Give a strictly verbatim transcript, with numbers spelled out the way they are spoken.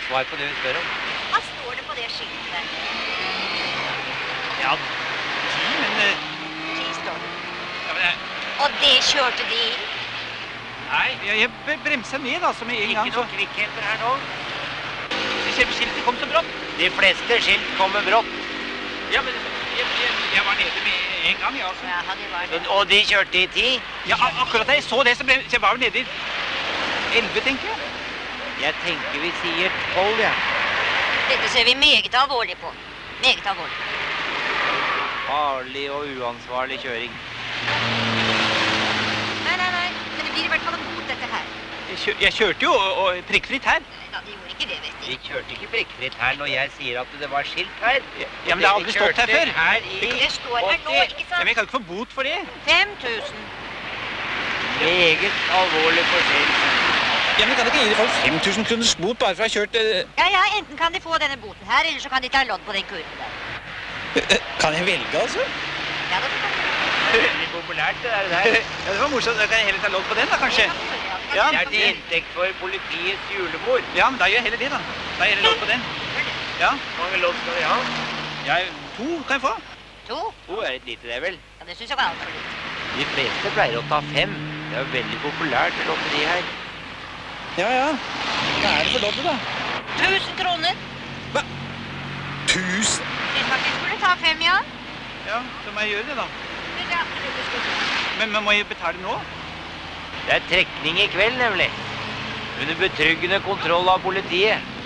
svar på det vi spør om. Hva står det på det skiltet der? Ja, ti, men... Ti står det. Ja, men jeg... Og det kjørte de inn? Nei, jeg, jeg bremset ned, altså, med en gang. Ikke noen kvikkheter her nå. Skiltet kom så brått. De fleste skilt kommer brått. Ja, men jeg, jeg, jeg var nede med en gang, ja, altså. Ja, de var det. Og de kjørte i ti? Ja, akkurat da jeg så det, så, ble, så jeg var vel nede i elleve, tenker jeg. Jeg tenker vi sier tolv, ja. Dette ser vi meget alvorlig på. Meget alvorlig. Farlig og uansvarlig kjøring. Nei, nei, nei. Men det blir i hvert fall en bot, dette her. Jeg, kjør, jeg kjørte jo og, og prikkfritt her. Ja, de gjorde ikke det, vet du. De kjørte ikke prikkfritt her når jeg sier at det var skilt her. Ja, men det har aldri stått her før. Her i Det står her nå, ikke Ja, sant? men jeg kan ikke få bot for det. Fem tusen. Meget alvorlig forseelse. Ja, men kan ikke gi folk fem tusen kroners bot bare for å ha kjørt... Uh... Ja, ja, enten kan de få denne boten her, eller så kan de ta lodd på den kurven der. Kan jeg velge, altså? Ja, det kan Veldig populært det der. der. Ja, det var morsomt. Da kan jeg heller ta lodd på den, da, kanskje. Ja, Det er til inntekt for politiets julebord. Ja, men da gjør jeg heller det, da. Da gjør jeg lodd på den. Ja. Hvor mange lodd skal vi ha? Ja, to kan jeg få. To? To er litt lite, det vel. Ja, det synes jeg var alt for litt. De fleste pleier å ta fem. Det er veldig populært lotteri her. Ja, ja. Hva er det for loddet, da? Tusen kroner. Hva? Tusen? Synes at vi skulle ta fem, ja. Ja, så må jeg gjøre det, da. Ja, det skal vi. Men, men må jeg betale nå? Det er trekning i kveld, nemlig. Under betryggende kontroll av politiet.